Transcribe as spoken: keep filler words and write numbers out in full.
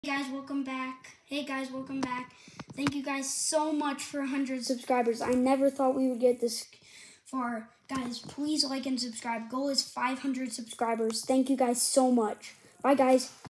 Hey guys, welcome back. Hey guys, welcome back. Thank you guys so much for one hundred subscribers. I never thought we would get this far. Guys, please like and subscribe. Goal is five hundred subscribers. Thank you guys so much. Bye guys.